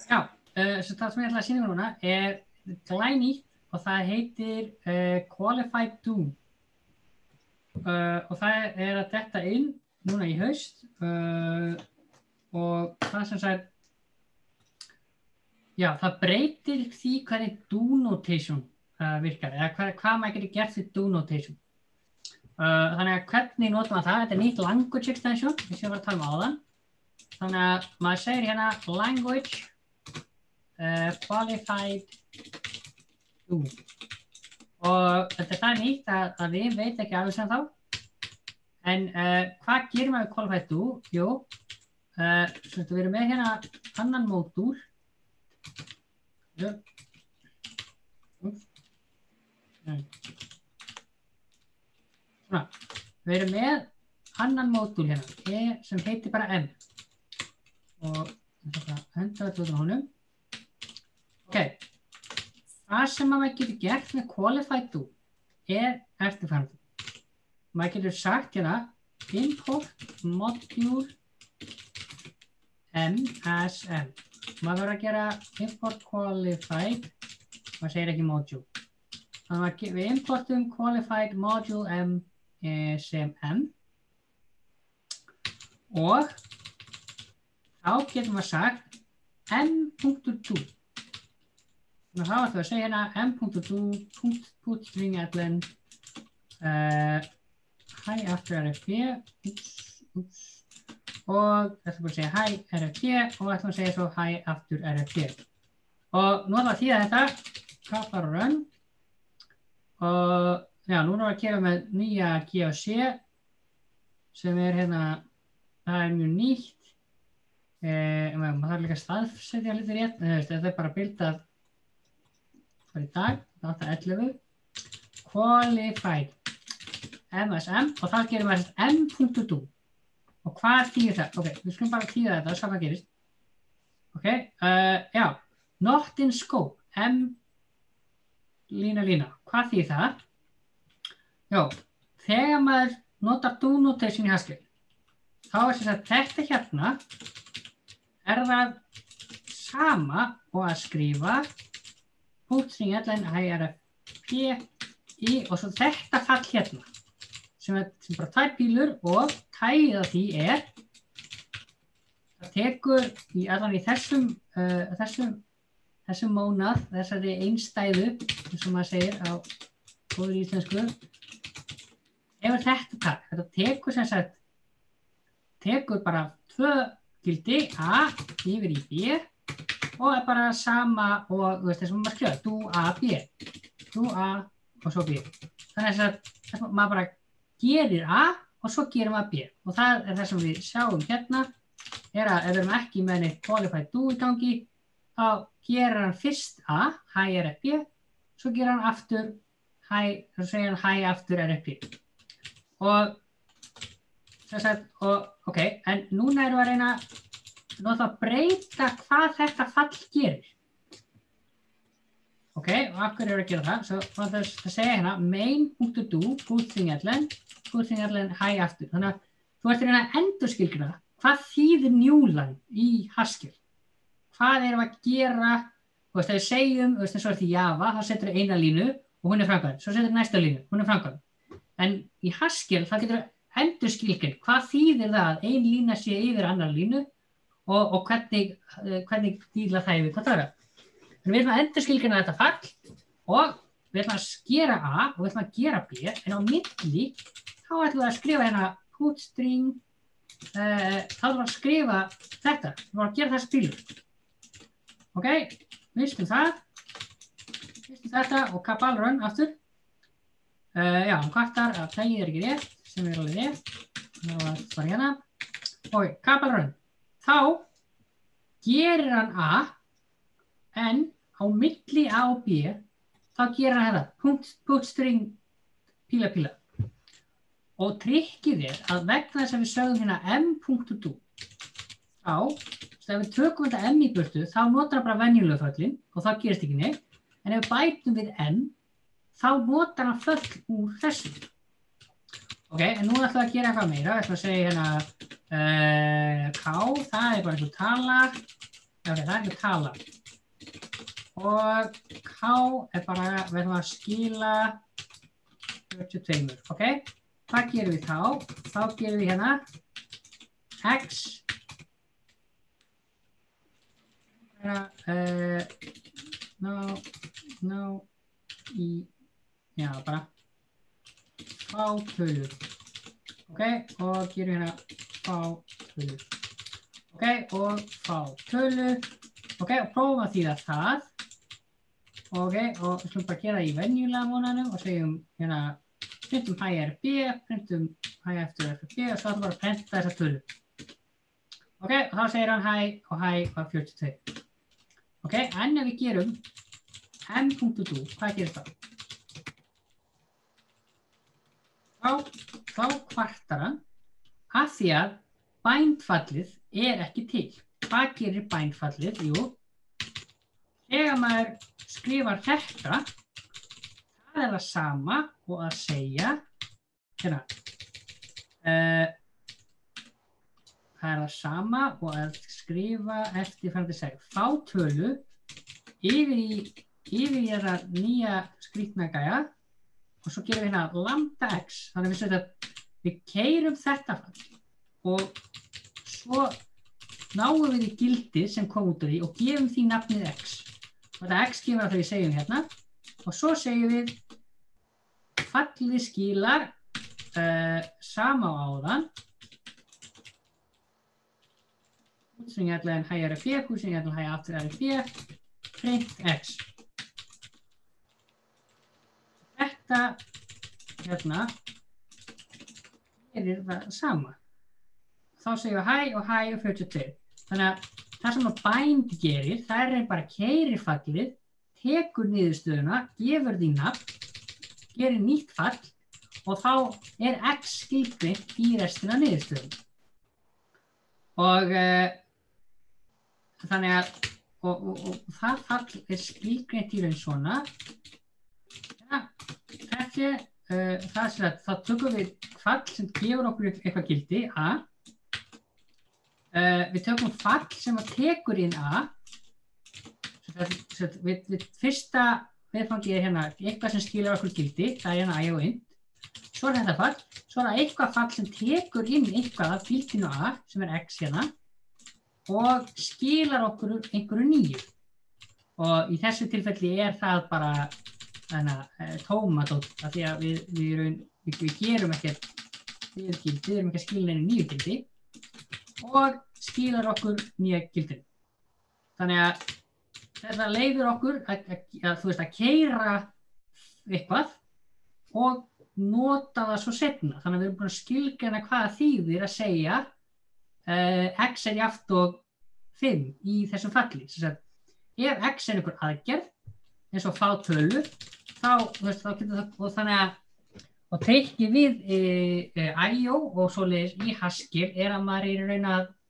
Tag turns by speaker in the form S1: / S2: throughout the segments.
S1: Já, svo það sem ég ætla að sýna núna glænýtt og það heitir Qualified Do. Og það að detta inn núna í haust og það sem sagt, já, það breytir því hvernig do notation virkar, eða hvað maður getur gert við do notation. Þannig að hvernig notum maður það? Þetta nýtt language extension, við séum að tala áðan. Þannig að maður segir hérna language qualified do. Og þetta það nýtt að við veit ekki alveg sem þá. En hvað gerir maður við qualified do? Jú, við erum með hérna annan módúl. Svona, við erum með annan módúl hérna, sem heitir bara M. Og henda þetta út á honum. Ok, það sem maður getur gert með qualified do eftirfarandi. Maður getur sagt hérna import module M as M. Maður verður að gera import qualified, maður segir ekki module. Þannig að við importum qualified module M sem M og þá getum við sagt m.do. Þá ætlum við að segja hérna m.do.putstring-allen hi after RFP og ætlum við að segja hi RFP og ætlum við að segja svo hi after RFP. Og nú ætlum við að þýða þetta kapar run og já, núna erum við að gera með nýja GAC sem hérna, það mjög nýtt. Maður þarf líka að staðsetja hluti rétt, þetta bara bildað í dag, 8.11 qualified MSM og þá gerum við m.do og hvað þýðir það? Ok, við skulum bara þýða þetta, sjá hvað gerist. Ok, já, not in scope, m lína, hvað þýðir það? Já, þegar maður notar do notation í Haskell þá sem sagt þetta hérna það sama og að skrifa putstring-allen IRFP í og svo þetta fall hérna sem bara tvær pílur og tægið af því það tekur allan í þessum mónað, þessari einstæðu eins og maður segir á góður íslensku hefur þetta tekur sem sagt tekur bara 2 gildi A yfir í B og bara sama og þú veist þess að maður skrifa do A, B do A og svo B þannig að maður bara gerir A og svo gerir maður B og það það sem við sjáum hérna að ef við erum ekki með neitt qualified do í gangi þá gerir hann fyrst A, hi RFP svo gerir hann aftur þá segir hann hi aftur RFP og ok, en núna erum við að reyna að breyta hvað þetta fall gerir. Ok, og af hverju erum við að gera það? Svo það segja hérna main.do putstring-allen hi aftur. Þannig að þú ert að reyna að endurskilgreina hvað þýðir newline í Haskell. Hvað erum við að gera? Þú veist, ef við segjum, eins og þetta í Java, þá setur við eina línu og hún framkvæmd. Svo setur við næsta línu, hún framkvæmd. En í Haskell þá getur við endurskilgreint hvað þýðir það að ein lína sé yfir annar línu og hvernig díla það yfir hvað það er. Við ætlum að endurskilgreina þetta fall og við ætlum að skera A og við ætlum að gera B en á milli þá ætlum við að skrifa hérna putstring þá ætlum við að skrifa þetta, við ætlum að gera þessa pílur. Ok, vistum þetta og kapal run aftur. Já, hann kvartar að tægið ekki rétt sem alveg rétt. Það var bara hérna. Ok, kapal run. Þá gerir hann A en á milli A og B þá gerir hann þetta putstring píla. Og trikkið að vegna þess að við sögum hérna m.do þá, ef við tökum þetta m í burtu þá notar hann bara venjulegu föllin og þá gerist ekki neitt en ef við bætum við n þá notar hann föll úr þessu. Ok, en nú ætlum við að gera eitthvað meira. Við ætlum að segja hérna K, það bara eins og tala Ok, það ekki tala. Og K bara, við ætlum að skila 42, ok? Hvað gerum við þá? Þá gerum við hérna X já, bara fá tölur. Ok, og gerum hérna fá tölur. Ok, og fá tölur. Ok, og prófum að þýða það. Ok, og við skulum bara gera það í venjulega mónanum og segjum hérna printum hæ RB, printum hæ eftir FB og svo ætlum bara að prenta þessa tölu. Ok, og þá segir hann hæ og 42. Ok, en ef við gerum m.do, hvað gerir það? Þá kvartar hann af því að bindfallið ekki til. Hvað gerir bindfallið? Jú, þegar maður skrifar þetta, það það sama og að segja, hérna, það það sama og að skrifa eftirfarandi segja, fá tölu yfir í þetta nýja skrýtna gæja og svo gerum við hérna lambda x, þannig að við keyrum þetta fall og svo náum við í gildið sem kom út úr því og gefum því nafnið x. Og þetta x gefur að þau segjum hérna og svo segjum við fallið skilar sama á áðan útstringjallan hæ RB, útstringjallan hæ aftur RB, print x. Þetta hérna gerir það sama. Þá segjum við hæ og 42. Þannig að það sem að bind gerir, það bara keyrir fallið, tekur niðurstöðuna, gefur því nafn, gerir nýtt fall og þá x skilgreint í restina af niðurstöðunum. Og þannig að og það fall skilgreint í raun svona. Ja, þá tökum við fall sem gefur okkur eitthvað gildi, a. Við tökum fall sem að tekur inn a. Við fyrsta viðfangið hérna eitthvað sem skilar okkur gildi, það hérna I og int. Svo þetta fall, svo það eitthvað fall sem tekur inn eitthvað af gildinu a, sem x hérna, og skilar okkur einhverju nýju. Og í þessu tilfelli það bara tómadótt, af því að við gerum ekkert við gildi, við erum ekki að skila neinu nýju gildi. Og skilar okkur nýja gildinu. Þannig að þetta leyfir okkur að keyra eitthvað og nota það svo seinna. Þannig að við erum búin að skilgreina hvað þýðir að segja x jafnt og 5 í þessum falli. Ef x einhver aðgerð, eins og fá tölu, þá getur það, og þannig að og trikki við I.O. og svoleiðis í Haskell að maður í raun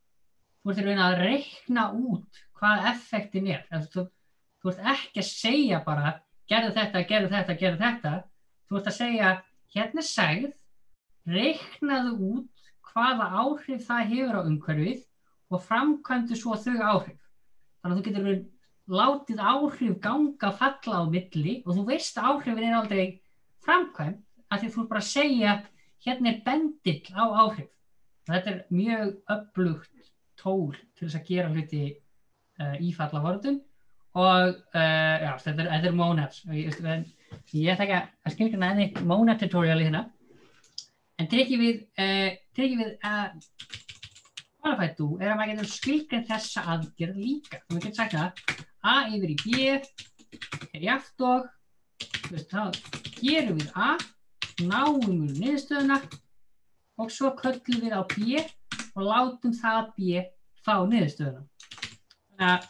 S1: að reikna út hvað effektin Þú ert ekki að segja bara gerðu þetta, gerðu þetta, gerðu þetta. Þú ert að segja hérna segð, reiknaðu út hvaða áhrif það hefur á umhverfið og framkvæmdu svo þau áhrif. Þannig að þú getur látið áhrif ganga falla á milli og þú veist að áhrifin aldrei framkvæmd. Af því þú bara að segja, hérna bendill á áhrif. Þetta mjög öflugt tól til þess að gera hluti í fallaforritun og já, þetta monads. Ég ætla ekki að skilgreina enn eitt monad tutorial í hérna. En trikkið við qualified do að maður getur skilgreint þessa aðgerð líka. Þú getur sagt það, a yfir í b jafnt og, þá gerum við a, náum við niðurstöðuna og svo köllum við á b og látum það b fá niðurstöðuna. Þannig að,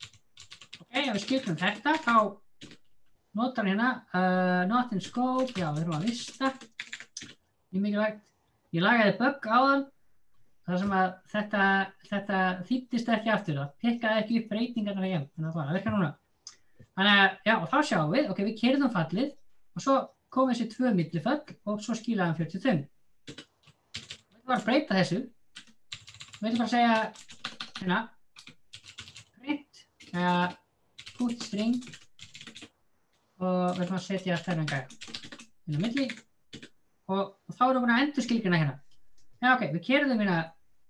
S1: ef við skilgreindum þetta, þá notar hérna not in scope, já, við þurfum að vista. Mjög mikilvægt. Ég lagaði bug áðan, þar sem að þetta þýddist ekki aftur, það pikkaði ekki upp breytingarnar hjá, þannig að það virkar núna. Þannig að, já, og þá sjáum við, ok, við keyrðum fallið og svo kom þessi 2 milliföll og svo skilaði hann 45. Við ætlum bara að breyta þessu. Við ætlum bara að segja, hérna, put string og við ætlum að setja þennan gæja inn á milli og þá erum við búin að endurskilgreina hérna. Já, ok, við keyrðum hérna,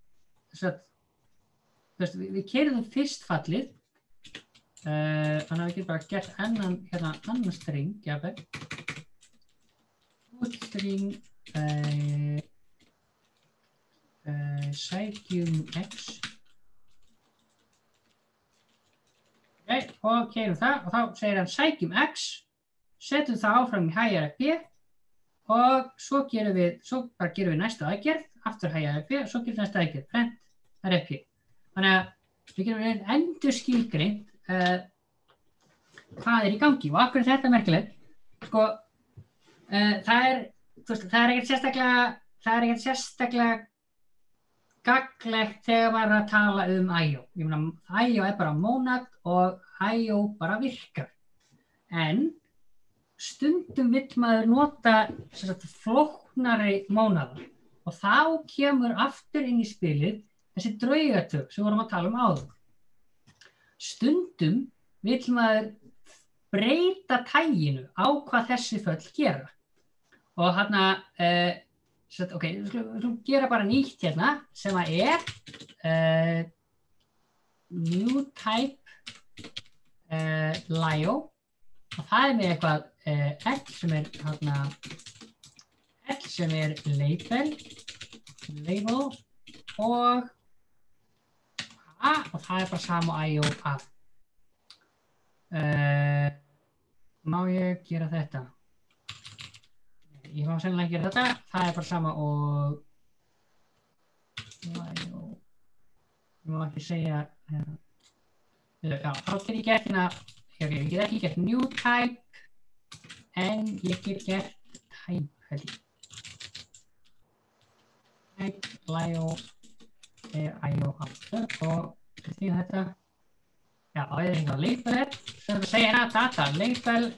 S1: við keyrðum fyrst fallið, þannig að við getum bara gert annan string, jafnvel. Put string sækjum x. Ok, og keyrum það og þá segir hann sækjum x, setjum það áfram í hægara b og svo bara gerum við næstu aðgerð, aftur hægara b, svo gerum við næstu aðgerð, prent, það er p. Þannig að við gerum endurskilgreint hvað í gangi og af hverju þetta merkilegt. Sko, það er ekkert sérstaklega gagnlegt þegar maður er að tala IO. Ég meina, IO er bara mónad og IO bara virkar. En stundum vill maður nota flóknari mónada og þá kemur aftur inn í spilið þessi draugatök sem vorum að tala áður. Stundum vill maður breyta taginu á hvað þessi föll gera. Og hérna, ok, við skulum gera bara nýtt hérna sem að new type LIO og það með eitthvað L sem label og það bara sama IO af. Má ég gera þetta? Ég má sennilega gera þetta, það bara sama og ég má ekki segja já, þá get ég gert hérna ég get ekki gert new type en ég get gert type held ég type LIO IO aftur og þetta já, og ég hérna label sem við segja hérna data label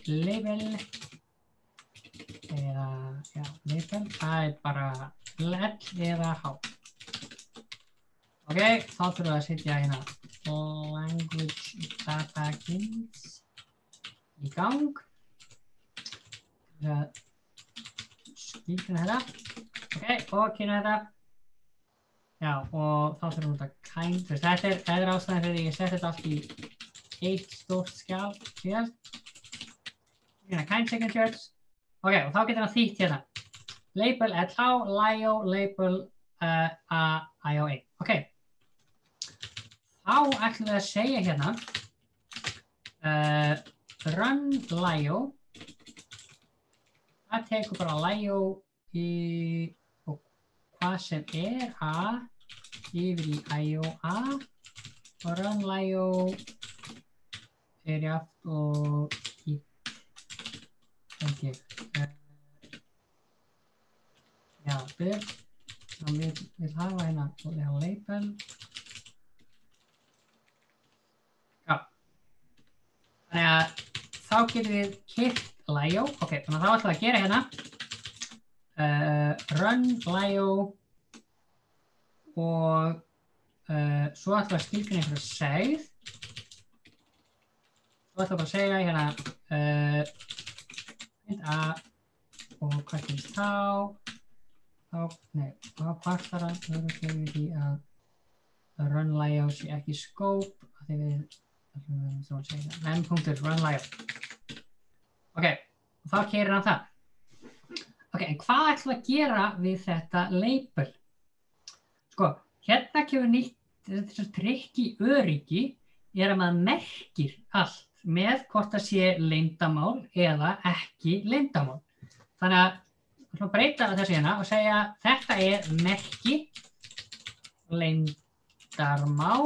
S1: eða, já, label, það bara L eða H. Ok, þá þurfum við að setja hérna language data kins í gang. Skilgreina þetta. Ok, og kynna þetta. Já, og þá þurfum við að kind, þetta er ástæðan fyrir ég sett þetta allt í eitt stórt skjal síðan. Hérna kind signatures. Ok, og þá getur hann þýtt hérna. Label LH, LIO, label IO1. Ok. Þá ætlum við að segja hérna run LIO. Það tekur bara LIO og hvað sem A yfir í IO-A og run LIO jaft og í já, við hafa hérna label já þannig að þá getum við keyrt LIO ok, þannig að þá ætlum við að gera hérna run LIO og svo ætlum við að skilgreina einhverja segð svo ætlum við að segja hérna A og hvað finnst þá kvartar hann við því að run LIO sé ekki scope af því við ætlum að segja m.run LIO ok, og þá keyrir hann það ok, en hvað ætlum við að gera við þetta label sko, hérna kemur nýtt þessi trikk í öryggi er að maður merkir allt með hvort það sé leyndarmál eða ekki leyndarmál. Þannig að við ætlum að breyta þessu hérna og segja þetta er merki leyndarmál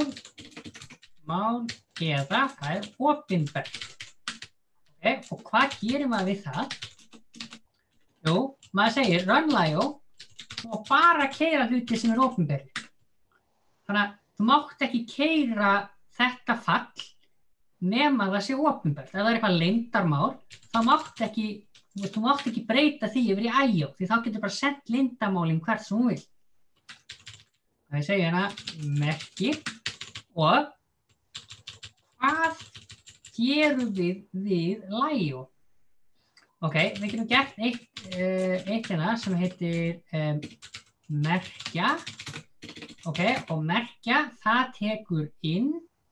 S1: eða það er opinbert. Okay, og hvað gerir maður við það? Jú, maður segir run LIO og bara keyra hluti sem er opinbert. Þannig að þú mátt ekki keyra þetta fall nema það sé opinbert. Ef það er eitthvað leyndarmál, þá þú mátt ekki breyta því yfir í IO, því þá getur bara sent leyndarmálin hvert sem hún vil. Það ég segja hérna merki og gerum við LIO? Ok, við getum gert eitt hérna sem heitir merkja. Ok, og merkja, það tekur inn,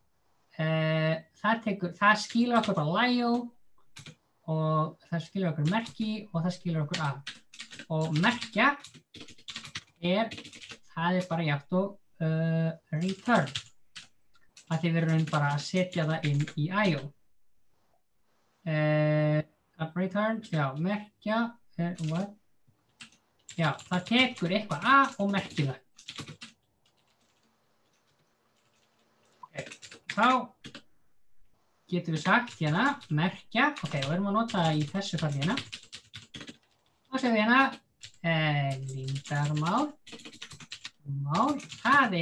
S1: það skilur okkur bara LIO og það skilur okkur merki og það skilur okkur af. Og merkja það bara jafnt og return. Af því við erum bara að setja það inn í IO. Return, já, merkja, what? Já, það tekur eitthvað A og merkir það. Okay. Þá getum við sagt hérna, merkja, ok, við erum að nota það í þessu falli hérna. Þá segjum við hérna, lindarmál, það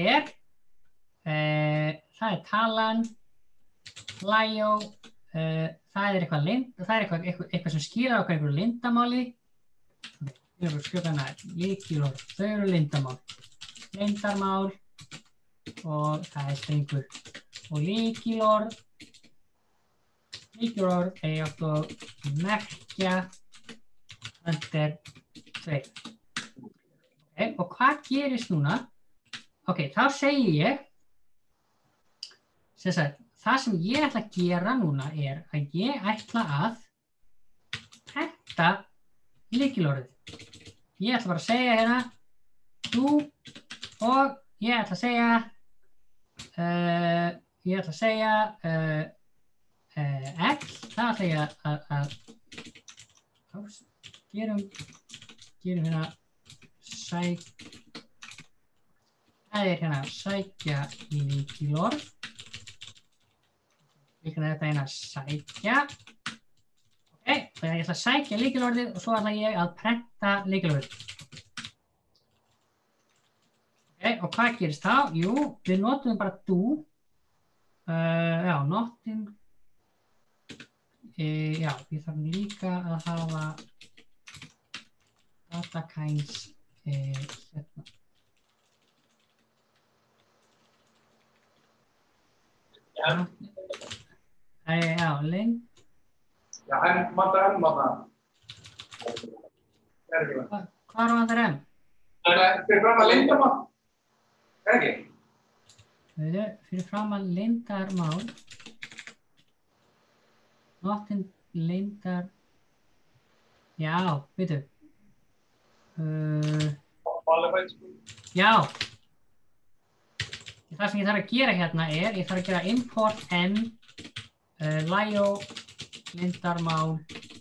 S1: er talan, LIO, það er eitthvað sem skýrar okkur einhverju lindamáli. Við erum að skrifa hérna lykilorð, þau eru lindamál. Lindarmál og það er strengur. Og lykilorð átt að merkja enter 2. Okay, og hvað gerist núna? Ok, þá segi ég, það sem ég ætla að gera núna er að ég ætla að prenta lykilorðið. Ég ætla bara að segja hérna þú og ég ætla að segja L, það ætla ég að gerum hérna það er hérna sækja lykilorð. Þetta hérna sækja. Ok, þegar ég ætla að sækja lykilorðið og svo ætla ég að prenta lykilorðið. Ok, og hvað gerist þá? Jú, við notum bara do. Já, notin. Já, ég þarf líka að hafa data kinds hérna. Já, lengd.
S2: Já, vantar þarna.
S1: Hvað vantar M?
S2: Fyrir fram að lindarmál. Ekki?
S1: Fyrir fram að lindarmál. Notin lindar. Já, veitu. Já. Það sem ég þarf að gera hérna ég þarf að gera import n LIO lindarmál.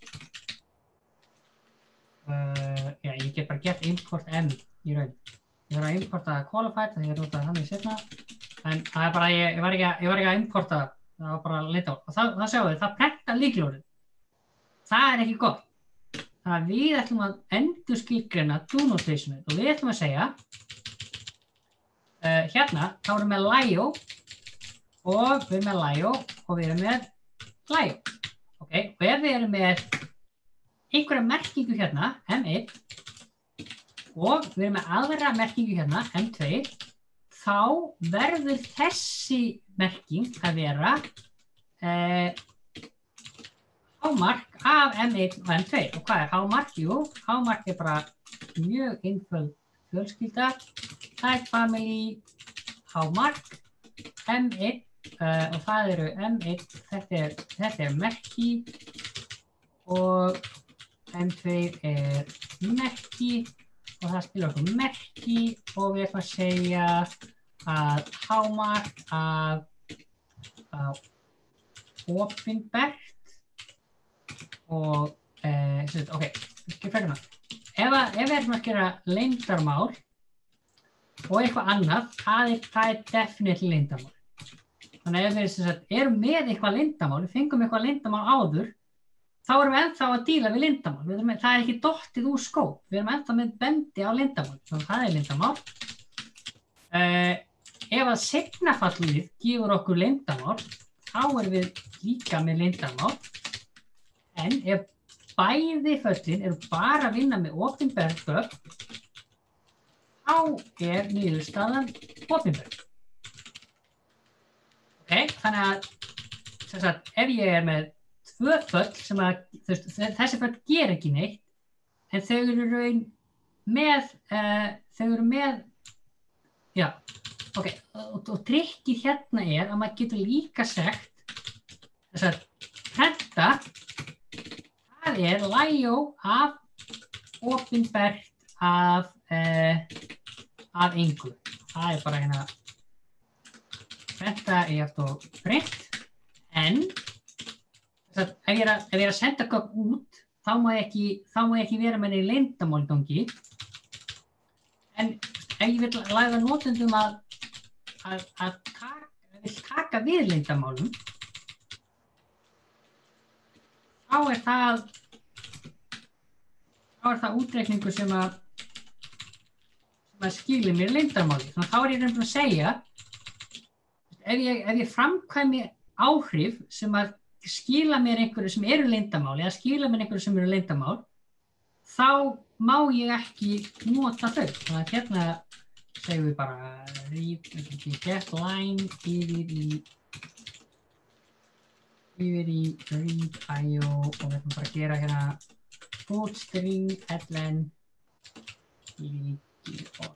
S1: Já, ég get bara gert import n í raun. Ég þarf að importa qualified, það ég notaði þannig seinna. En það er bara, ég var ekki að importa það. Það var bara lindarmál. Og það sjáum við, það prenta lykilorðið. Það er ekki gott. Þannig að við ætlum að endurskilgreina do notationið og við ætlum að segja hérna, þá erum við með LIO og við erum með LIO og við erum með LIO. Ok, og ef við erum með einhverja merkingu hérna, M1, og við erum með aðra merkingu hérna, M2, þá verður þessi merking að vera hámark af M1 og M2. Og hvað er hámark? Jú, hámark er bara mjög einföld fjölskylda. Type family, hámark, M1 og það eru M1, þetta er merki og M2 er merki og það spilur okkur merki og við ætlum að segja að hámark af opinbert og ok, ekki frekar það. Ef við ætlum að gera leyndarmál og eitthvað annað, það er definitely leyndarmál. Þannig að ef við erum með eitthvað leyndarmál, við fengum eitthvað leyndarmál áður, þá erum við ennþá að díla við leyndarmál. Það er ekki dottið úr skóp, við erum ennþá með bendi á leyndarmál, þannig að það er leyndarmál. Ef að seignafallið gefur okkur leyndarmál, þá erum við líka með leyndarmál. En ef bæði föllin eru bara að vinna með opinber gögn, þá er niðurstaðan opinber. Ok, þannig að sem sagt, ef ég með 2 föll sem að, þessi föll ger ekki neitt, en þau eru raun með, já, ok, og trikkið hérna að maður getur líka sagt, þess að prenta, það lægjó af opinbert af engu. Það bara hérna, prenta aftur og print, en ef ég að senda gögn út, þá má ég ekki vera með í leyndarmálgangi, en ef ég vil læra notendum að taka við leyndarmálum, þá það útreikningur sem að skilir mér leyndarmáli. Þannig að þá ég reyndar að segja, ef ég framkvæmi áhrif sem að skila mér einhverju sem eru leyndarmál, eða skila mér einhverju sem eru leyndarmál, þá má ég ekki nota þau. Þannig að hérna segjum við bara get line yfir í read.io og við ætlum bara að gera hérna string headline yfir í default.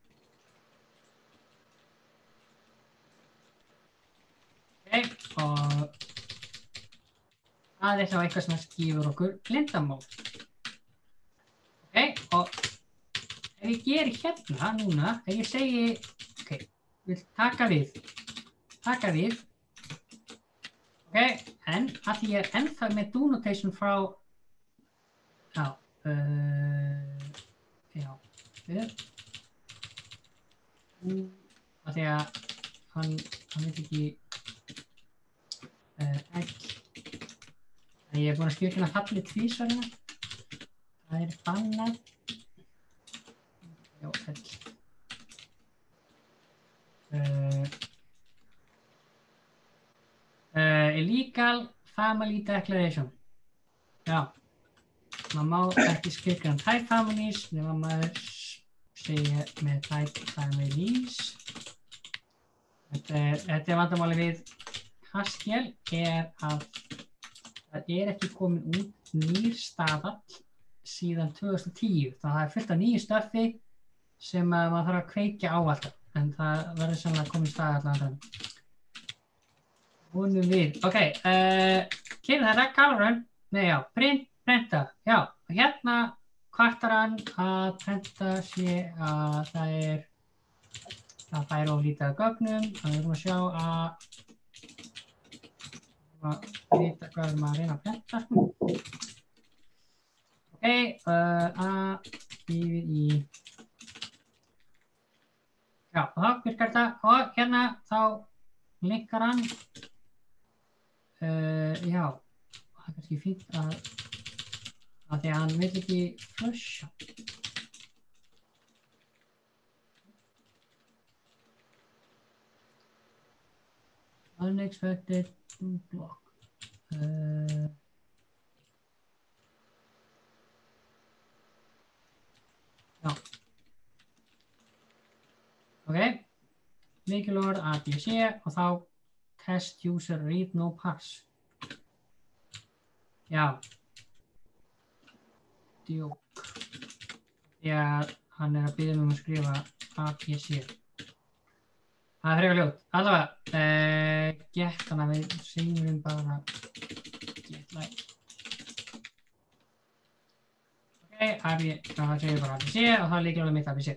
S1: Og það þá eitthvað sem skifur okkur leyndarmál. Og ef ég geri hérna núna, ef ég segi, vil taka við, en að því ég ennþá með do notation frá, að því að hann veit ekki ég búinn að skilja hérna fallið tvísvar hérna. Það bannað. Já, illegal family declaration. Já, maður má ekki skilja type families nema maður segja með type families. Þetta vandamáli við Haskell að það ekki komin út nýr staðall síðan 2010. Það fullt af nýju stöffi sem maður þarf að kveikja á alltaf, en það verður sannlega komin staðall alltaf. Vonum við. Kemur þetta colorrun? Nei, já, prenta. Já, og hérna kvartar hann að prenta sé að það fær of lítið af gögnum. Þannig við erum að sjá að vita hvað við að reyna að prenta. Yfir í já, og þá virkar þetta og hérna þá linkar hann já, það kannski fínt að því að hann vil ekki flusha. Unexpected block. Já. Lykilorð ABC og þá test user read no parse. Já. Djók. Því að hann að biðja mig að skrifa ABC. Það frekar ljótt. Allavega, get þannig að við segjum bara get like. Það segir bara ABC og það líkir alveg mitt ABC.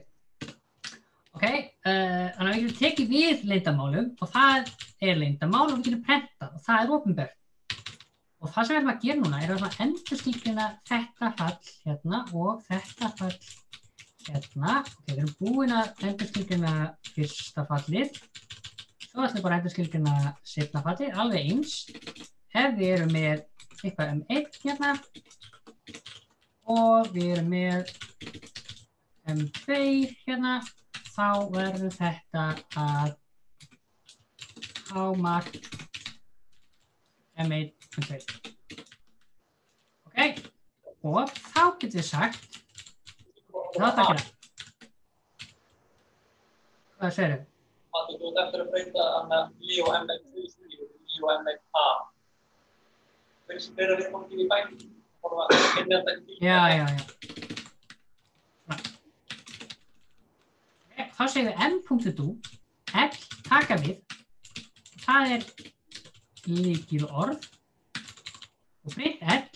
S1: Þannig að við getum tekið við leyndarmálum og það leyndarmál og við getum prentað og það opinbert. Og það sem við erum að gera núna að endurskilgreina þetta fall hérna og þetta fall hérna. Við erum búin að endurskilgreina fyrsta fallið. Svo ætlum við bara að endurskilgreina seinna fallið, alveg eins. Ef við erum með eitthvað 1 hérna og við erum með M2 hérna, þá verður þetta að hámark M1 M2. Og þá getum við sagt þá takkir það. Hvað segir þau?
S2: Þú ert eftir að breyta Líó M1 Líó og M1A. Hvernig sem við komum ekki í bæn.
S1: Já. Þá segjum við m.do, L taka við, það lykilorð og print L,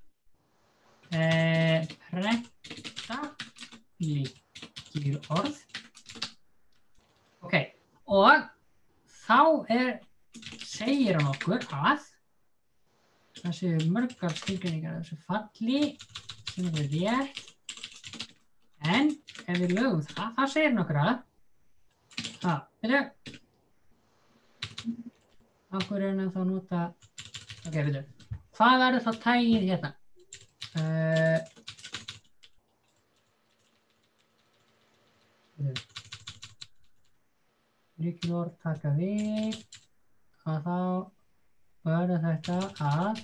S1: prenta lykilorð. Ok, og þá segir hann okkur að það séu mörgar skilgreiningar af þessu falli sem rétt, en ef við lögum það, þá segir hann okkur að okkur hann þá nota, ok, hvað verður þá tagið hérna? Lykilorð taka við, og þá verður þetta að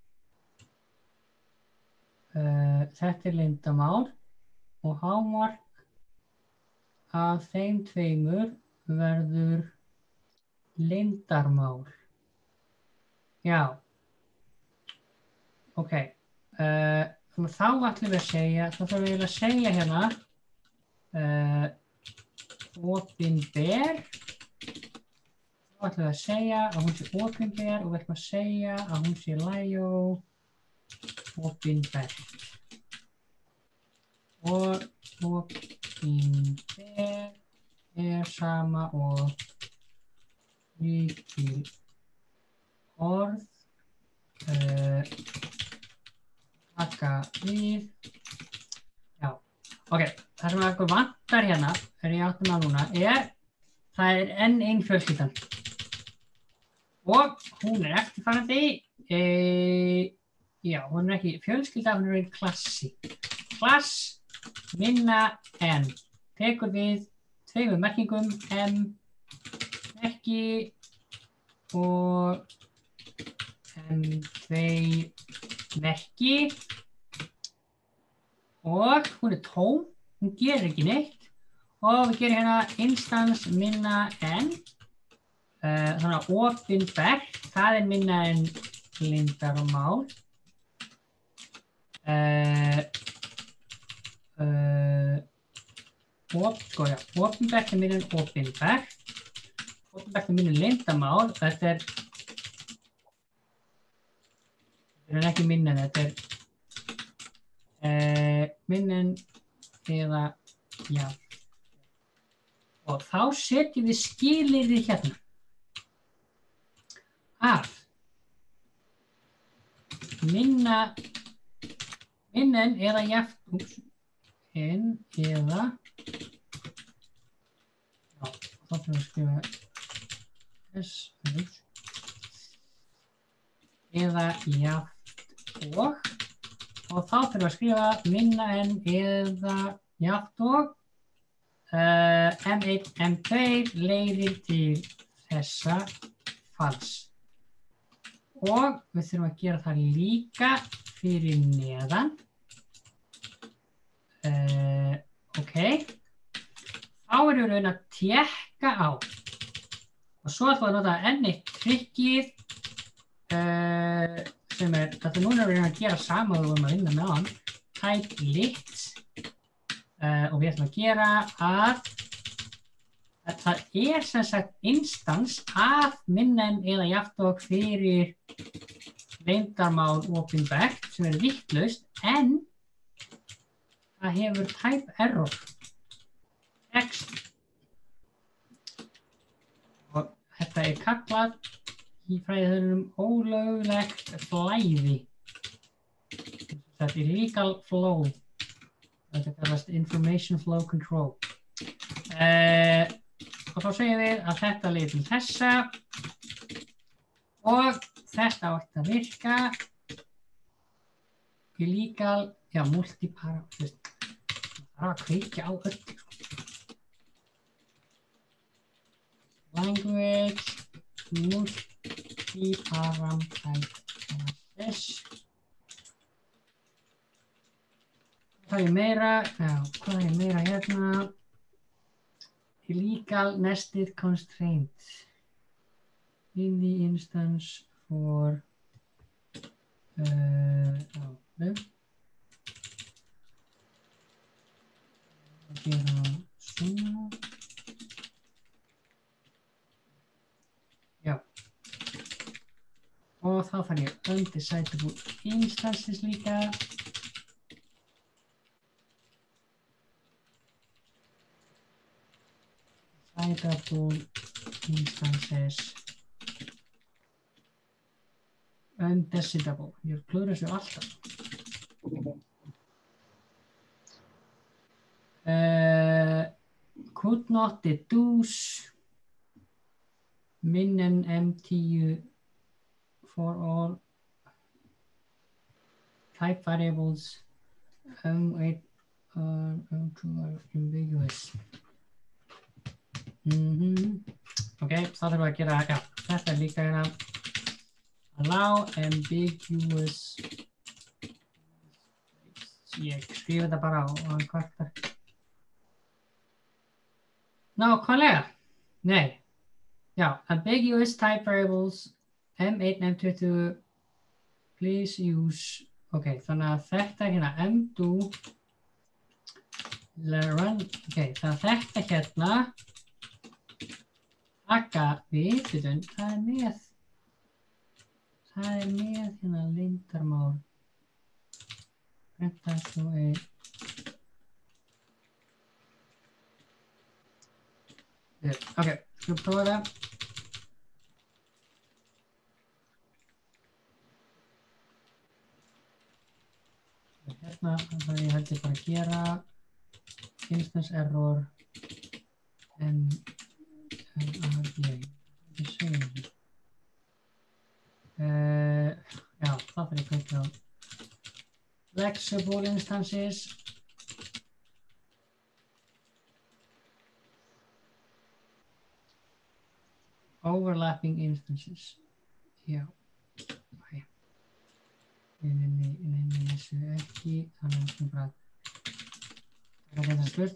S1: þetta leyndarmál og hámark af þeim tveimur verður leyndarmál. Já. Ok. Þá ætlum við að segja, þá þarfum við að segja hérna opinber. Þá ætlum við að segja að hún sé opinber og við ætlum að segja að hún sé lægjó opinber. Og opinber sama og lykilorð taka við. Já, ok, það sem okkur vantar hérna, þegar ég áttum að núna, það enn ein fjölskyldan. Og hún eftirfarandi, já, hún ekki fjölskylda, hún ein klassi. Klass minna en, tekur við tveimur merkingum, m, merki og m2 merki og hún tóm, hún gerir ekki neitt og við gerum hérna instance minna en þannig að opinbert, það minna en leyndarmál opinbert minna en opinbert minna en leyndarmál, þetta ekki minna en þetta minna en eða já. Og þá setjum við skilyrði hérna að minna en eða jafnt en eða já, þá þurfum við að skrifa eða jafnt og þá þurfum við að skrifa minna en eða jafnt og M1, M2 leiðir til þessa falls. Og við þurfum að gera það líka fyrir neðan. Ok. Þá erum við raun að tékka á. Og svo ætlum við að nota enn eitt trikkið sem þetta núna erum við að gera sama og við erum að vinna með hann. Type lists. Og við ætlum að gera að það sem sagt instance af minna en eða jafnt og fyrir leyndarmál opinbert sem vitlaust en það hefur type error text og þetta kallað í fræðunum ólöglegt flæði. Þetta illegal flow. Þetta kallast information flow control. Og þá segjum við að þetta leiðir til þessa og þetta átti að virka illegal, já, multipara, það þarf að kveikja á öll. Language, multiparam type classes. Hvað meira? Já, hvað meira hérna? Illegal nested constraint. in the instance for gera svona. Já. Og þá þarf ég undecidable instances líka. Decidable instances. Undecidable. Ég klúður þessu alltaf. Could not deduce min en M10 for all type variables wait two are ambiguous. Ok, þá þurfum við að gera, já, þetta líka hérna allow ambiguous. Ég skrifa þetta bara á hann kvartar. Nákvæmlega. Nei. Já, ambiguous type variables M1, M20 please use. Ok, þannig að þetta hérna mdo run. Ok, þannig að þetta hérna taka við, það er með hérna leyndarmál. Prenta svo ok, skulum prófa það. Hérna, þannig ég held ég bara að gera instance error já, þá þarf ég að kveikja á flexible instances. Overlapping instances. Já. Nei, þessu ekki. Þannig að við bara taka þetta spurt.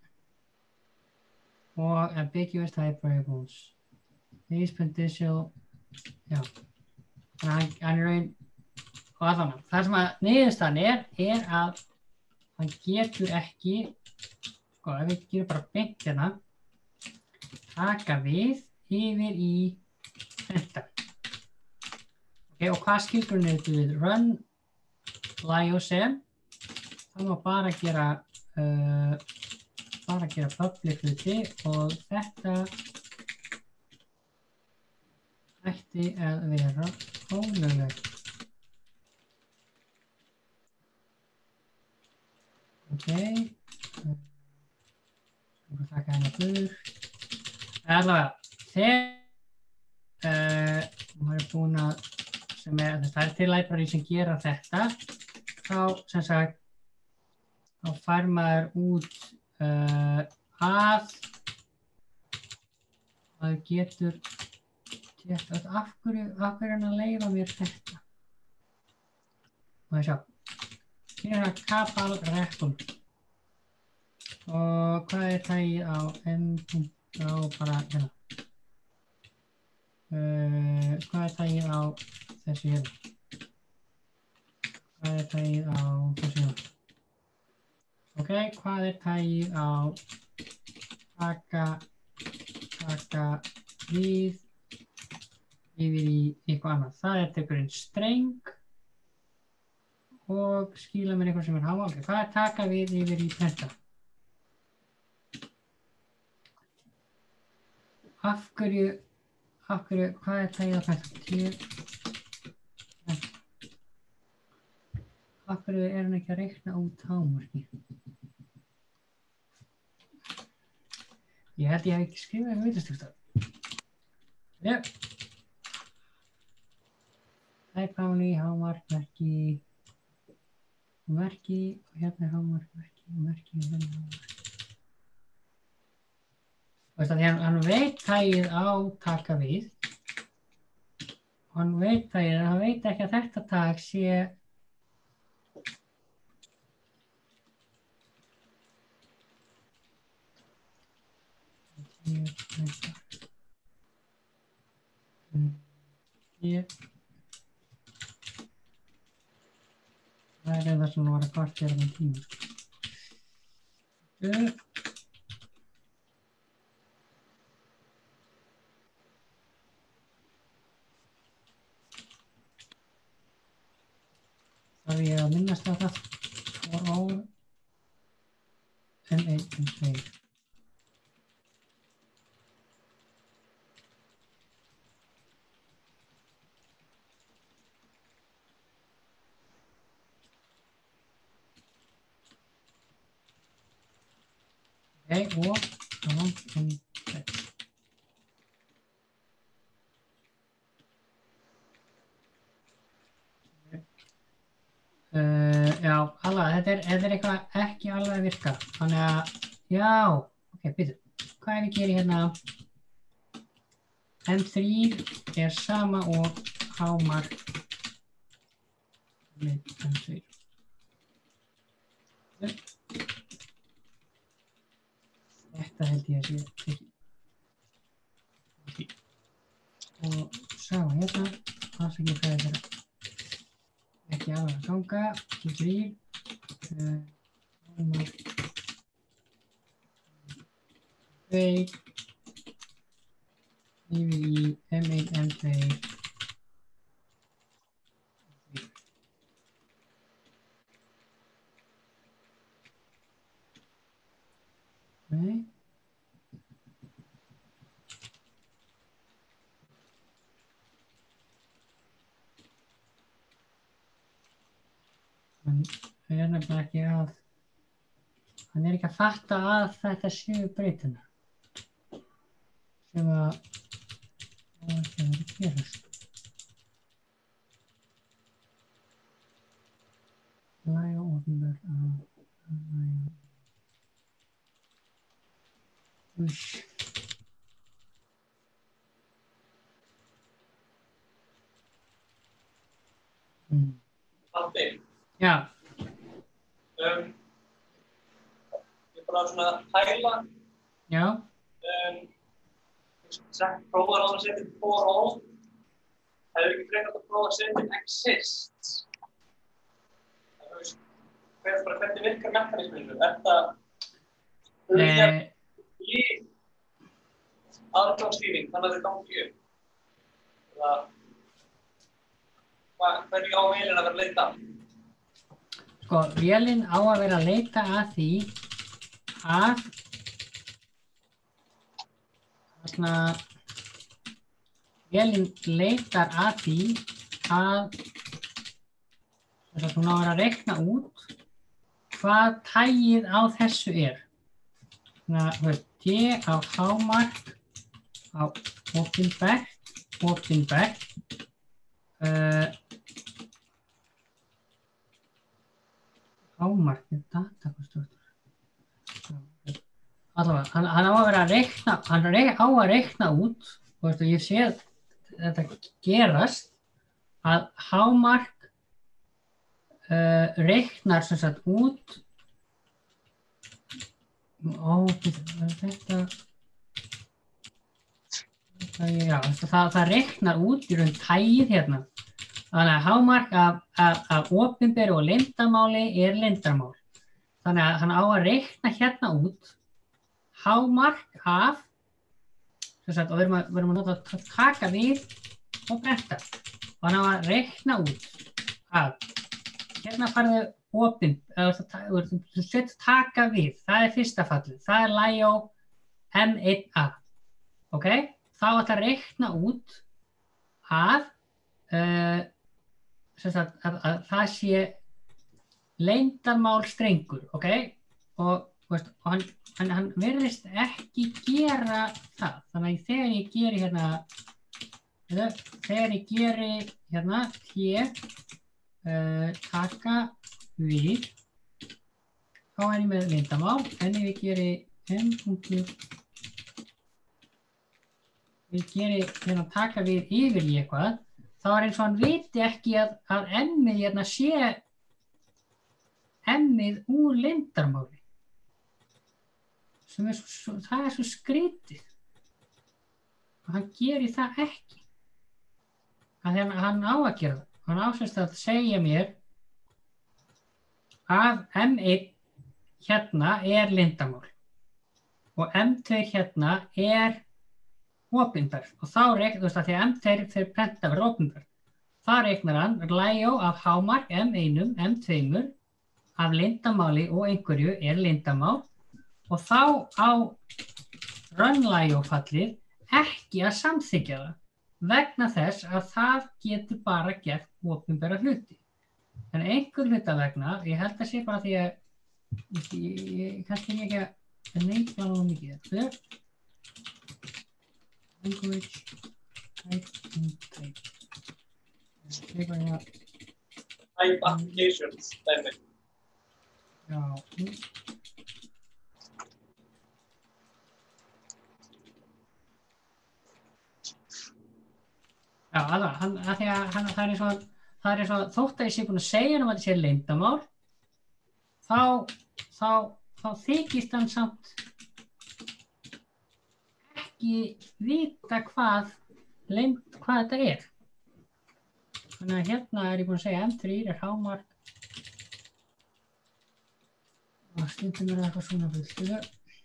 S1: Og ambiguous type variables. These potential, já. Þannig að hann raun og allan. Það sem að niðurstaðan er að hann getur ekki, sko, ef við gerum bara beint hérna, taka við yfir í þetta. Ok, og hvað skilgrunir þetta við? Run, lyosem. Það má bara gera public hluti og þetta ætti að vera ólöglegt. Ok. Skulum taka hérna burt. Allavega, þegar maður er búinn að, það er til library sem gera þetta, þá sem sagt, þá fær maður út að maður getur, af hverju er hann að leyfa mér þetta? Maður sjá, hér er það kapal rektum. Og hvað er tagið á m.á bara hérna? Hvað er tagið á þessu hérna? Hvað er tagið á þessu hérna? Ok, hvað er tagið á taka við yfir í eitthvað annað? Það er tekurinn streng og skila mér eitthvað sem er háa. Ok, hvað er taka við yfir í prenta? Af hverju, hvað er tagið á prenta? Af hverju er hann ekki að reikna út hámarki? Ég held ég hef ekki skrifað eitthvað vitlaust. Já. Type only, hámark, merki, og hérna er hámark, merki, og hérna er hámark. Því hann veit tagið á taka við. Hann veit tagið, en hann veit ekki að þetta tag sé Hér. Það það sem var að kvartera með tíma. Þarf ég að minnast á það for all M1, M2. Ok, og M2. Já, alveg, þetta er eitthvað ekki alveg að virka. Þannig að, já, ok, byrju. Hvað ég geri hérna? M3 er sama og hámark með M2. Þetta held ég að sé fyrir. Og sá hérna, það sem ég fæði þeirra. Ekki alveg að ganga, M3, hámark, 2, yfir í M1, M2. Okay. Hann er nefnilega ekki að, hann er ekki að fatta að þetta séu breytuna sem að það ekki að vera gerast. Læga opinber að læga. Úsh.
S2: Aldi.
S1: Já.
S2: Ég bara svona pæla.
S1: Já.
S2: Prófaðu að setja for all. Hefur ekki frekar að prófa að setja exists. Hvernig virkar mekanisminu? Þetta í aðgangsstýring, þannig að þau gangi upp. Hvernig á vélinn að vera að leita?
S1: Sko, vélinn á að vera að leita að því að vélinn leitar að því að hún á að vera að reikna út hvað tagið á þessu er. T á hámark á opinbert hámark datakostnaður. Allavega, hann á að vera að reikna, hann á að reikna út, og ég sé þetta gerast, að hámark reiknar sem sagt út, það reiknar út í raun tagið hérna. Þannig að hámark af opinberu og leyndarmáli er leyndarmál. Þannig að hann á að reikna hérna út hámark af, og við erum að nota að taka við og brenta. Og hann á að reikna út að hérna farðu þú setur taka við, það er fyrsta fallið, það er LIO M1A. Ok? Þá ætla að reikna út að það sé leyndarmálstrengur, ok? Og hann virðist ekki gera það. Þannig að þegar ég geri hérna, taka við, þá er ég með leyndarmál, en ef ég geri hérna taka við yfir í eitthvað, þá er eins og hann viti ekki að M-ið hérna sé M-ið úr leyndarmáli. Það er svo skrítið. Og hann gerir það ekki. að hann á að gera það. Hann á semst að segja mér að M1 hérna er leyndarmál og M2 hérna er opinber og þá reiknar, þú veist að því að M2 þeir prenta verið opinber. Það reiknar hann LIO af hámark M1, M2 af leyndarmáli og einhverju er leyndarmál og þá á run LIO fallið ekki að samþykkja það vegna þess að það getur bara gert opinbera hluti. En einhver hluta vegna, ég held að sé bara því að kannski ekki að neykla nú mikið. Language type in type.
S2: Type applications, dæmi.
S1: Já. Já, alveg, af því að það er eins og þótt að ég sé búin að segja að þetta sé leyndarmál, þá þykist hann samt ekki vita hvað þetta er. Þannig að hérna er ég búin að segja M3 er hámark og stundum er það eitthvað svona fullt.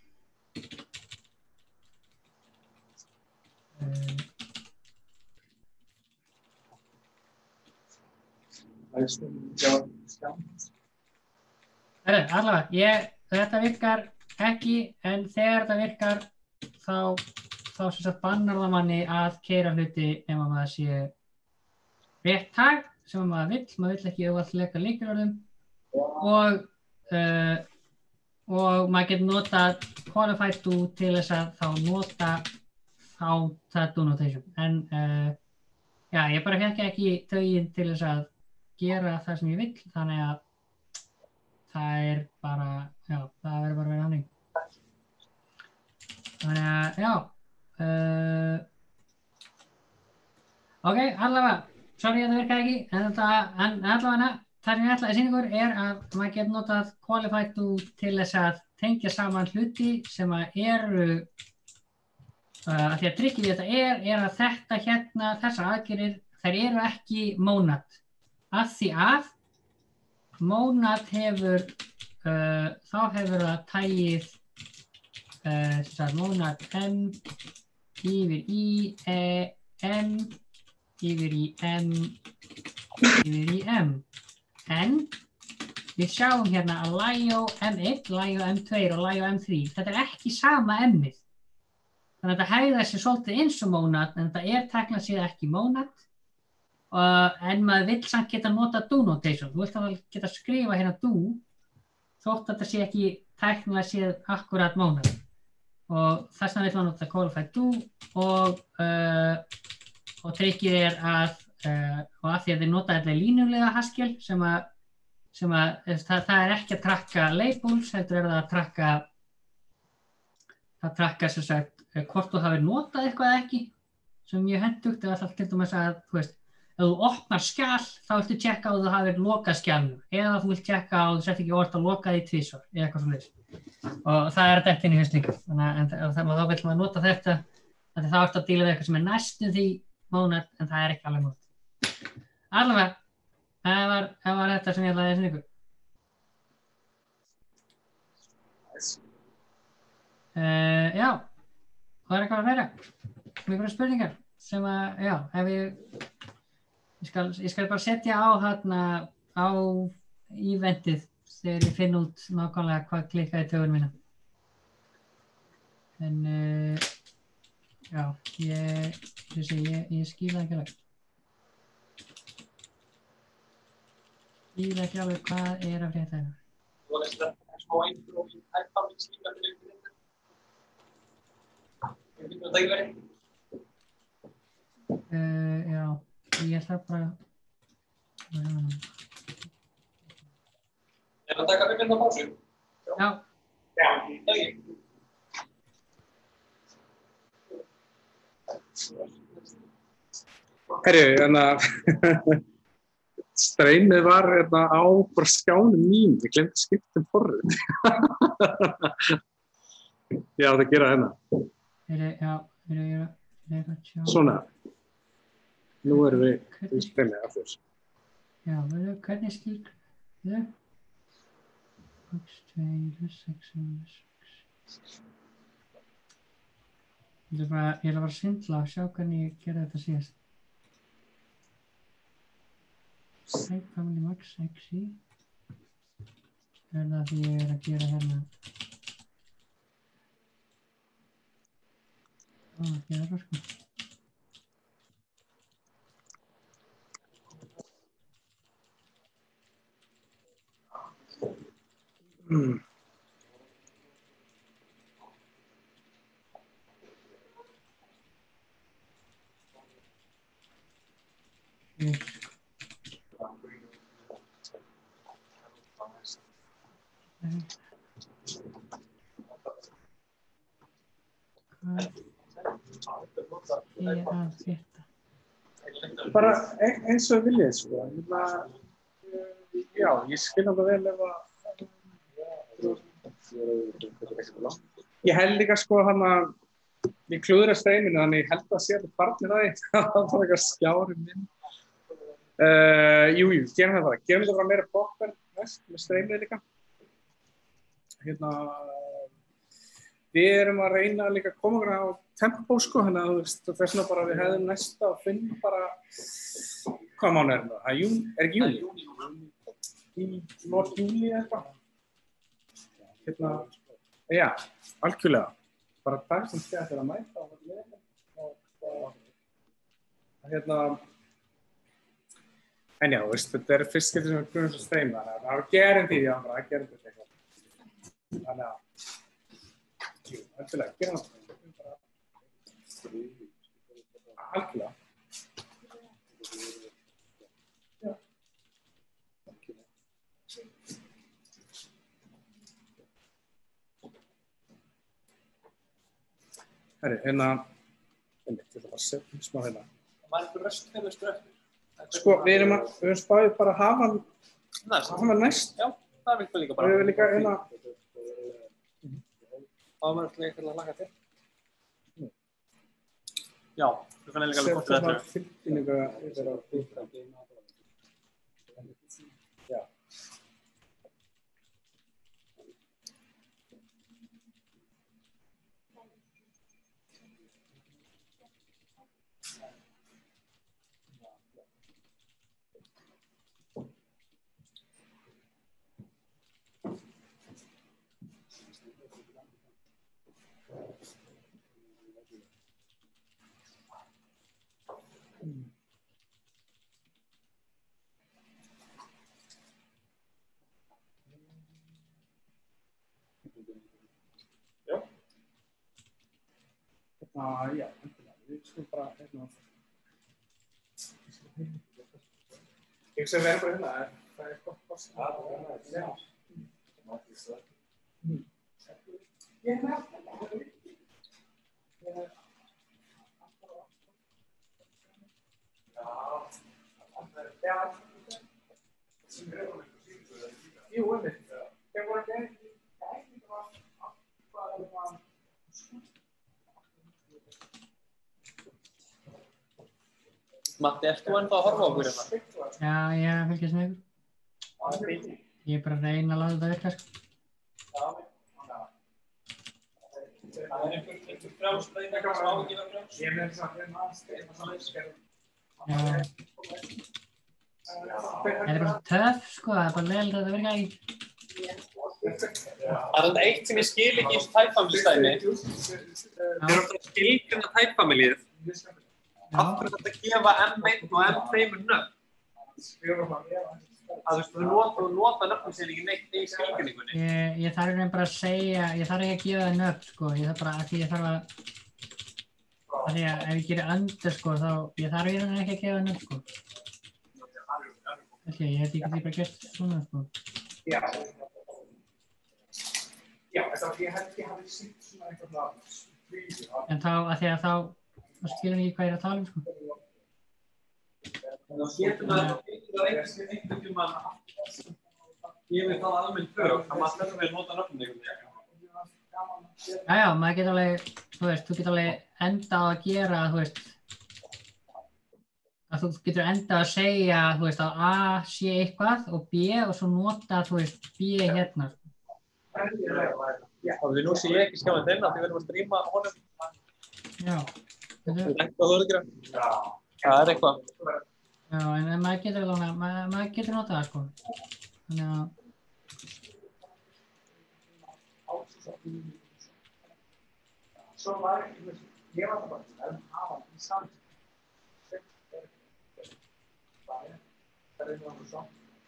S1: Allavega, þetta virkar ekki, en þegar þetta virkar þá sem sagt bannar það manni að keyra hluti ef maður sé rétt tag sem maður vill ekki auðvitað leika lykilorðum og maður getur notað qualified do til þess að þá nota það do notation. En já, ég bara fékk ekki tauginn til þess að gera það sem ég vill, þannig að það er bara, já, það verður bara að vera hannig. Þannig að, já, ok, allavega, sorry að það virkaði ekki, en allavega, það sem ég ætla að sýna ykkur er að maður getur notað qualified do til þess að tengja saman hluti sem að eru, af því að trikkið við þetta er að þetta hérna, þessar aðgerðir, þær eru ekki mónad. Af því að mónad hefur, þá hefur það tagið mónad M yfir í M yfir í M yfir í M. En við sjáum hérna að LIO M1, LIO M2 og LIO M3, þetta er ekki sama M-ið. Þannig að þetta hegðar sér svolítið eins og mónad, en þetta er tæknilega séð ekki mónad. En maður vill samt geta nota do notation. Þú vilt að geta skrifa hérna do þótt að þetta sé ekki tæknilega séð akkurat mónad. Og þess vegna vill maður nota qualified do og trikkið er að og af því að þeir nota þetta línulega Haskell sem að það er ekki að trakka labels, heldur er það að trakka sem sagt hvort þú hafir notað eitthvað eða ekki, sem mjög hentugt eða alltaf til dæmis að, þú veist, ef þú opnar skjal, þá viltu tjekka á þú hafir lokað skjalinu, eða þú vilt tjekka á þú sett ekki orð að loka því tvisvar, eða eitthvað svoleiðis. Og það er þetta inn í haust líka. Þannig að þá vill maður nota þetta, þannig þá ertu að díla við eitthvað sem er næstum því mónad, en það er ekki alveg mónad. Allavega, það var þetta sem ég ætlaði að sýna ykkur. Já, það er eitthvað að fleira. Miklar spurningar sem að, já, ef ég skal bara setja á þarna á eventið þegar ég finn út nákvæmlega hvað klikkaði í taugunum mína. En já, ég skýla ekki alveg. Skýla ekki alveg hvað er að frétta hérna.
S2: Þú veist að það er smá intro í tækpamins líka fyrir ykkur þetta. Ég finnst það ekki verið.
S1: Já, ég ætla bara
S2: Ég ætla að taka 5 minútna pásu.
S1: Já.
S2: Já, það ekki.
S3: Herri, streymið var á bara skjánum mín, ég glemdi að skipta forrið. Ég átti að gera hérna.
S1: Já,
S3: Svona. Nú erum við í streymið aftur.
S1: Já, hvernig skilgreinir x2 + x + 6. Ég ætla bara að svindla og sjá hvernig ég gerði þetta síðast. Typefamily max xi. Það því ég að gera hérna. Að gera það sko.
S3: Bara eins og viljið, sko. Já, ég skil það vel ef að... Ég held líka, sko, ég klúðra streyminu, þannig ég held að sé þetta barnið að því. Það var eitthvað skjárið minn. Jú, gerum það. Gerum þetta bara meira popper næst með streymið líka. Við erum að reyna líka að koma okkur á tempó, sko, þannig að þess vegna bara við hefðum næsta og finnum bara, hvað mánuð er það? Er ekki júní? Í lok júlí eitthvað? Já, algjörlega. Bara dag sem sé að þeirra mæta og en já, þetta er fyrst skipti sem við grunum svo streyma, þannig að það var gerandi, já, það er gerandi eitthvað. Þannig að jú, algjörlega, gerum það. Algjörlega. Já. Herri, ég ætla bara að setja smá hérna.
S2: Var einhver röstfélagstur eftir?
S3: Sko, við höfum spáðið bara að hafa hann næst.
S2: Já, það er líka bara.
S3: Við höfum líka
S2: Það var eitthvað að langa til. Já, þú fann líka alveg gott þetta.
S3: Tilkynninga yfir á því. Já. Já, við skulum bara ég sem verður bara það er gott boss. Já. Jú, ég voru ekki
S2: Matti, ert þú ennþá að horfa á okkur hérna?
S1: Já, ég fylgist með ykkur. Ég er bara að reyna að láta þetta virka, sko.
S2: Það er einhver frjálsbreyting sem á ekki vera frjáls.
S3: Ég með þess að
S1: Þetta er bara töff, sko, það er bara leiðilegt að þetta virka ekki.
S2: Það er þetta eitt sem ég skil ekki í þessu Typefamily-stæmi. Þeir eru alltaf skilgreinda Typefamily-ið. Af hverju þetta gefa M1 og M2 nöfn? Þú nota nöfnum sér ekki neitt í skilgreiningunni.
S1: Ég þarf einhvern bara að segja, ég þarf ekki að gefa það nöfn, sko. Ég þarf bara að því ég þarf að því að ef ég gerir underscore þá, ég þarf ekki að gefa nöfn, sko. Ok, ég held ekki bara gert svona, sko.
S3: Já, þess að ég held ég hafi sýnt svona eitthvað
S1: En þá, að því að þá skilur ekki hvað ég er að tala sko.
S2: Þá getur maður einhvern tímann gefið það almennt fög, að maður þurfum að nota nöfnum einhvern veginn.
S1: Já, maður getur alveg, þú getur alveg enda á að gera, að þú getur enda að segja, þú veist, að A sé eitthvað og B og svo nota, þú veist, B hérna.
S2: Og nú sé ég ekki skjáðan þeirna því við erum að stríma honum.
S1: Já.
S2: Lengt á hörðugra. Það eitthvað.
S1: Já, en maður getur notað það, sko. Þannig að...
S3: Svo var ég var það bara en hafa í samt. Það er nú svo.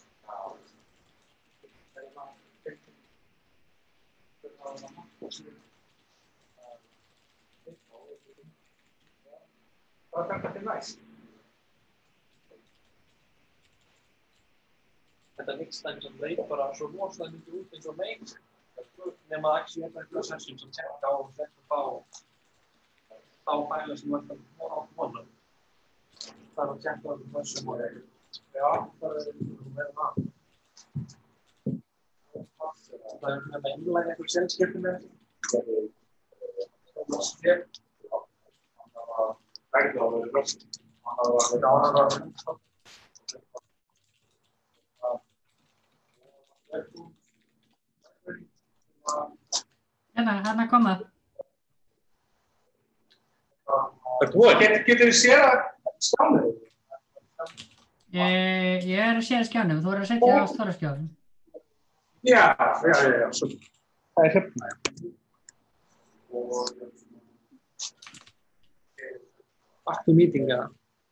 S3: Það er þetta næst.
S2: Þetta mixdæmi sem leit bara svo rosalega mikið út eins og meins. Nema að ekki þetta eitthvað session sem tjekka á og þetta þá fæla sem var það á vonum. Það er að tjekka á þessum og já, það er verið það. Það er með innlæg eitthvað selskipti með þetta. Það var skrif. Það var röst. Það var
S1: Hérna koma.
S3: Getur þið séð að skjánum?
S1: Ég er að séð skjánum, þú er að setja á stóra skjánum.
S3: Já. Svo. Það er hérna.
S2: Aktu meeting eða?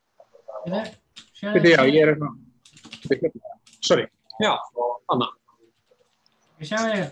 S3: Já, ég er hérna. Sorry.
S2: Já, Anna.
S1: Ég sjá þig.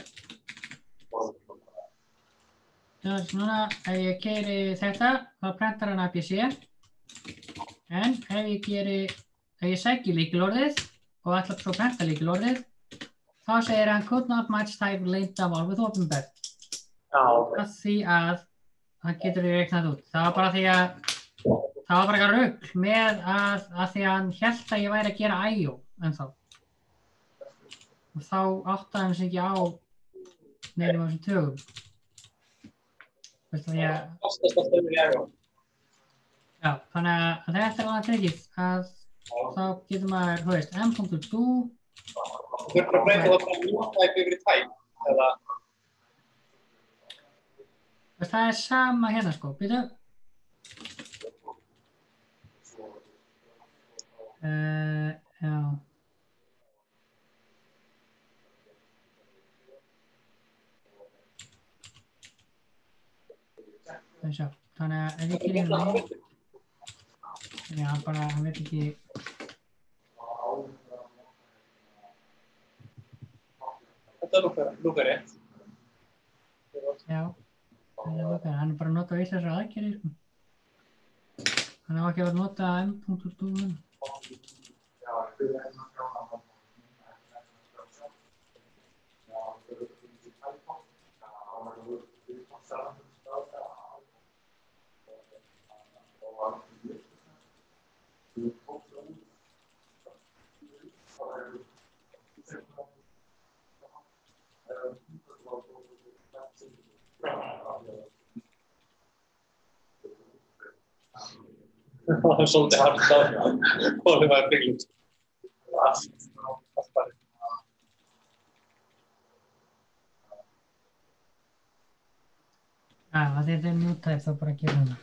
S1: Núna, ef ég keyri þetta, þá prentar hann APC. En ef ég sæki lykilorðið og ætla svo að prenta lykilorðið, þá segir hann could not match type lengdamál with opinber.
S2: Já.
S1: Því að hann getur reiknað út. Það var bara eitthvað rugl með að því að hann hélt að ég væri að gera IO ennþá. Og þá áttaði hann sig ekki á neinum af þessum tögum. Veistu því að...
S2: Fastast að stöður í IO.
S1: Já, þannig að þetta er alveg tryggið að þá getur maður, þú veist, m.do.
S2: Þú þurftur að breyta það frá new-type yfir í type, eða?
S1: Það er sama hérna, sko, býtu. Já. Sjá. Þannig að ef ég gerir hérna, já, bara, hann veit ekki.
S2: Þetta lúkar rétt.
S1: Já, það lúkar. Hann er bara að nota vissar aðgerðir, sko. Hann á ekki að vera að nota m.do.
S2: Það er svolítið hardt á og það var byggt.
S1: Já, þetta er new-type, þá bara gera hana.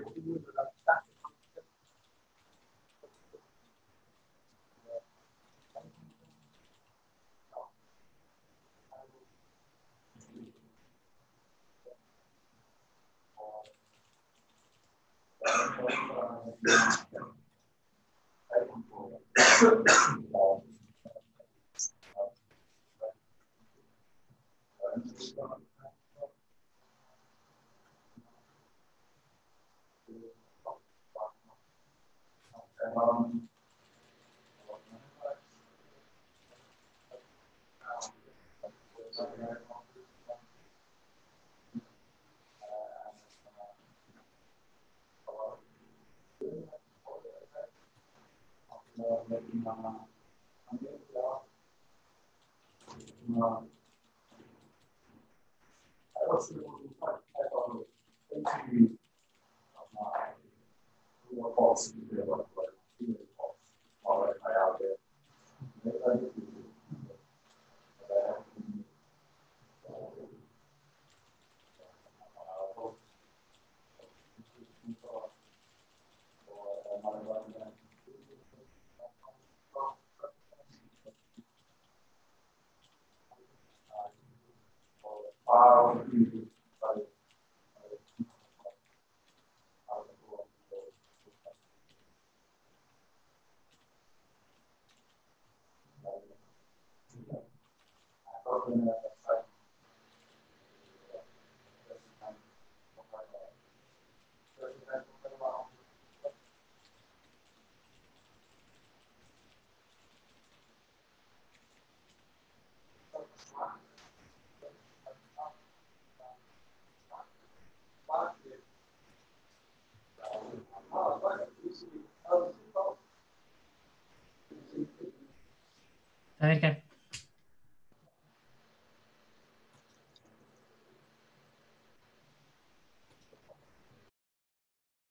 S1: Það virkar.